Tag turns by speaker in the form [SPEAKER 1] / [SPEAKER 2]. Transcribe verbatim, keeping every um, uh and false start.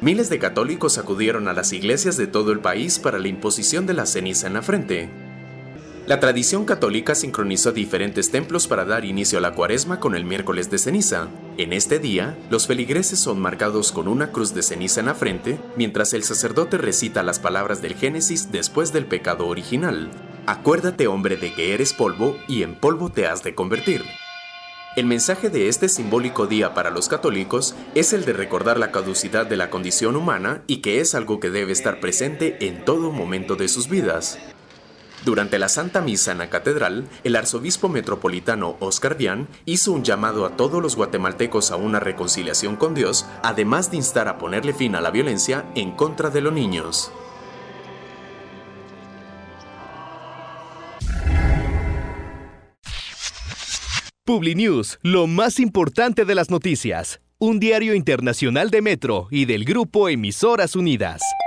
[SPEAKER 1] Miles de católicos acudieron a las iglesias de todo el país para la imposición de la ceniza en la frente. La tradición católica sincronizó diferentes templos para dar inicio a la Cuaresma con el miércoles de ceniza. En este día, los feligreses son marcados con una cruz de ceniza en la frente, mientras el sacerdote recita las palabras del Génesis después del pecado original. Acuérdate, hombre, de que eres polvo y en polvo te has de convertir. El mensaje de este simbólico día para los católicos es el de recordar la caducidad de la condición humana y que es algo que debe estar presente en todo momento de sus vidas. Durante la Santa Misa en la Catedral, el arzobispo metropolitano Óscar Vián hizo un llamado a todos los guatemaltecos a una reconciliación con Dios, además de instar a ponerle fin a la violencia en contra de los niños.
[SPEAKER 2] Publinews, lo más importante de las noticias. Un diario internacional de Metro y del Grupo Emisoras Unidas.